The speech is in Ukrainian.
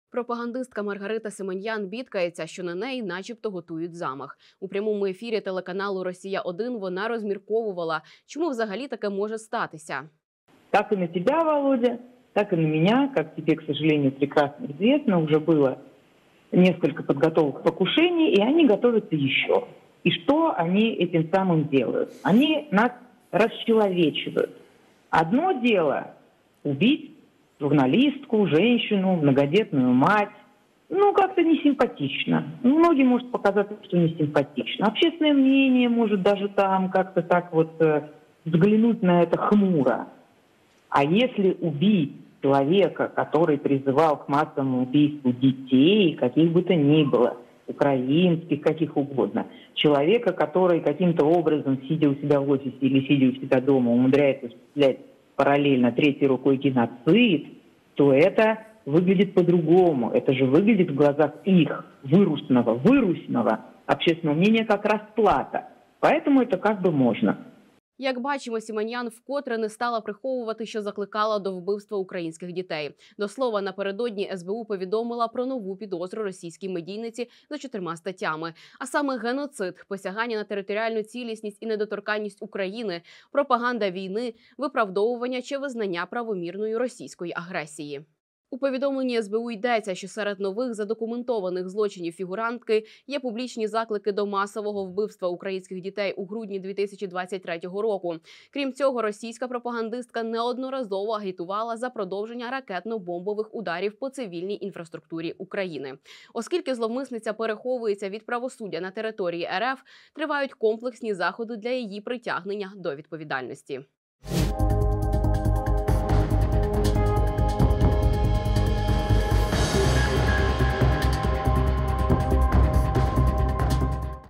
Пропагандистка Маргарита Симоньян бідкається, що на неї начебто готують замах. У прямому ефірі телеканалу «Росія-1» вона розмірковувала, чому взагалі таке може статися. Как и на тебя, Володя, так и на меня, как тебе, к сожалению, прекрасно известно, уже было несколько подготовок покушений, и они готовятся еще. И что они этим самым делают? Они нас расчеловечивают. Одно дело убить журналистку, женщину, многодетную мать. Ну, как-то несимпатично. Многим может показаться, что несимпатично. Общественное мнение может даже там как-то так вот взглянуть на это хмуро. А если убить человека, который призывал к массовому убийству детей, каких бы то ни было, украинских, каких угодно, человека, который каким-то образом, сидя у себя в офисе или сидя у себя дома, умудряется осуществлять параллельно третьей рукой геноцид, то это выглядит по-другому. Это же выглядит в глазах их, вырусного общественного мнения, как расплата. Поэтому это как бы можно. Як бачимо, Симоньян вкотре не стала приховувати, що закликала до вбивства українських дітей. До слова, напередодні СБУ повідомила про нову підозру російській медійниці за 4 статтями. А саме геноцид, посягання на територіальну цілісність і недоторканність України, пропаганда війни, виправдовування чи визнання правомірної російської агресії. У повідомленні СБУ йдеться, що серед нових задокументованих злочинів фігурантки є публічні заклики до масового вбивства українських дітей у грудні 2023 року. Крім цього, російська пропагандистка неодноразово агітувала за продовження ракетно-бомбових ударів по цивільній інфраструктурі України. Оскільки зловмисниця переховується від правосуддя на території РФ, тривають комплексні заходи для її притягнення до відповідальності.